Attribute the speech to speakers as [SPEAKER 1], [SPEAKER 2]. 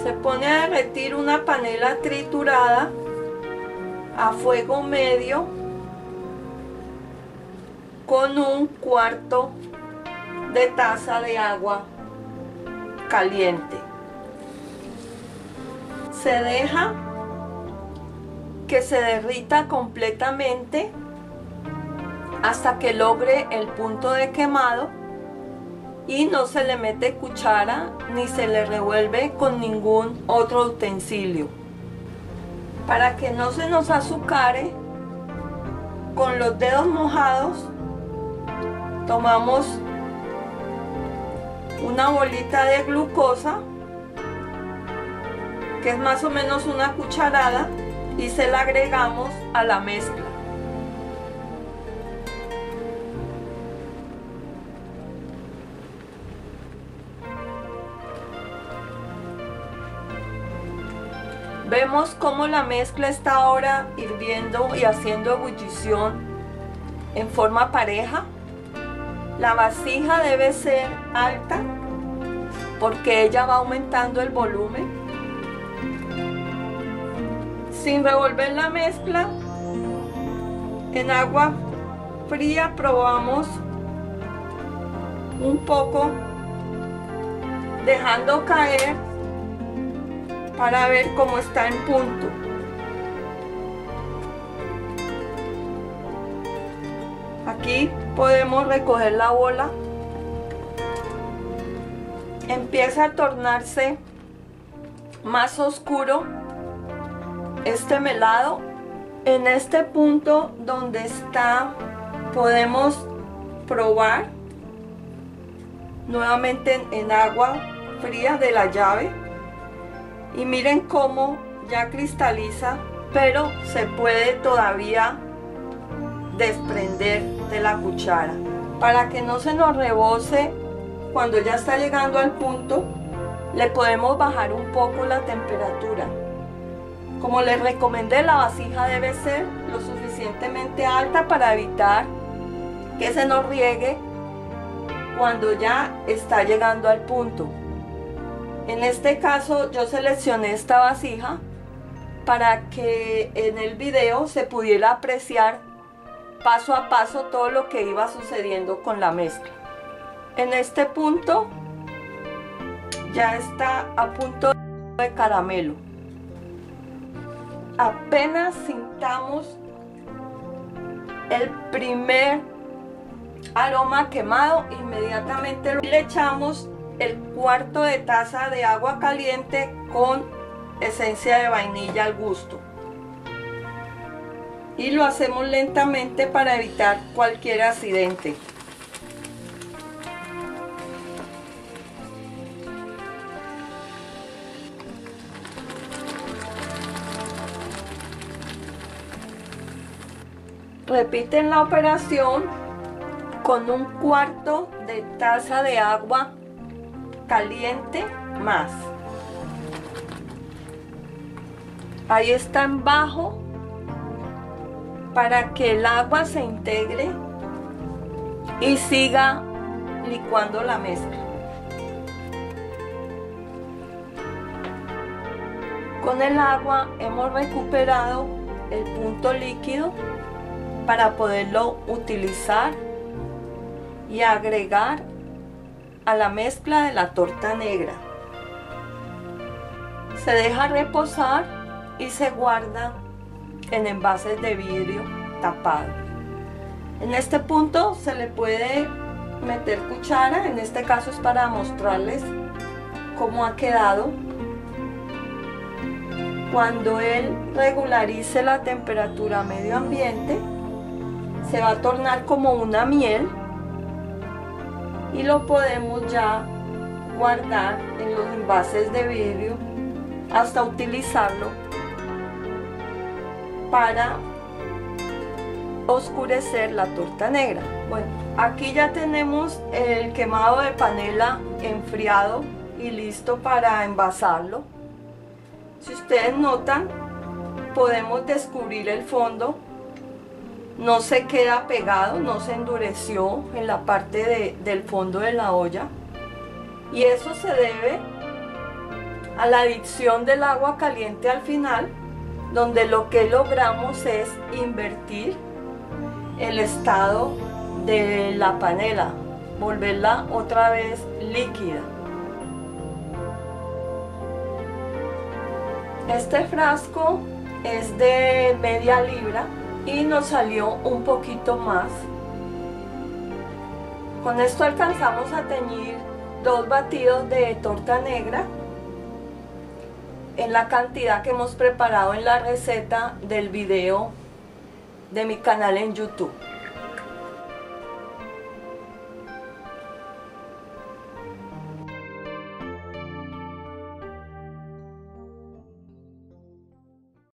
[SPEAKER 1] Se pone a derretir una panela triturada a fuego medio con 1/4 de taza de agua caliente. Se deja que se derrita completamente hasta que logre el punto de quemado y no se le mete cuchara ni se le revuelve con ningún otro utensilio. Para que no se nos azucare, con los dedos mojados tomamos una bolita de glucosa, que es más o menos una cucharada, y se la agregamos a la mezcla. Vemos cómo la mezcla está ahora hirviendo y haciendo ebullición en forma pareja. La vasija debe ser alta porque ella va aumentando el volumen. Sin revolver la mezcla, en agua fría probamos un poco, dejando caer para ver cómo está en punto. Aquí podemos recoger la bola. Empieza a tornarse más oscuro este melado. En este punto donde está podemos probar nuevamente en agua fría de la llave. Y miren cómo ya cristaliza, pero se puede todavía desprender de la cuchara. Para que no se nos rebose cuando ya está llegando al punto, le podemos bajar un poco la temperatura. Como les recomendé, la vasija debe ser lo suficientemente alta para evitar que se nos riegue cuando ya está llegando al punto. En este caso yo seleccioné esta vasija para que en el video se pudiera apreciar paso a paso todo lo que iba sucediendo con la mezcla. En este punto ya está a punto de caramelo. Apenas sintamos el primer aroma quemado, inmediatamente le echamos el 1/4 de taza de agua caliente con esencia de vainilla al gusto. Y lo hacemos lentamente para evitar cualquier accidente. Repiten la operación con 1/4 de taza de agua caliente más. Ahí está en bajo para que el agua se integre y siga licuando la mezcla. Con el agua hemos recuperado el punto líquido para poderlo utilizar y agregar a la mezcla de la torta negra. Se deja reposar y se guarda en envases de vidrio tapado. En este punto se le puede meter cuchara, en este caso es para mostrarles cómo ha quedado. Cuando él regularice la temperatura a medio ambiente, se va a tornar como una miel y lo podemos ya guardar en los envases de vidrio hasta utilizarlo para oscurecer la torta negra. Bueno, aquí ya tenemos el quemado de panela enfriado y listo para envasarlo. Si ustedes notan, podemos descubrir el fondo. No se queda pegado, no se endureció en la parte del fondo de la olla. Y eso se debe a la adición del agua caliente al final, donde lo que logramos es invertir el estado de la panela, volverla otra vez líquida. Este frasco es de media libra y nos salió un poquito más. Con esto alcanzamos a teñir 2 batidos de torta negra en la cantidad que hemos preparado en la receta del video de mi canal en YouTube.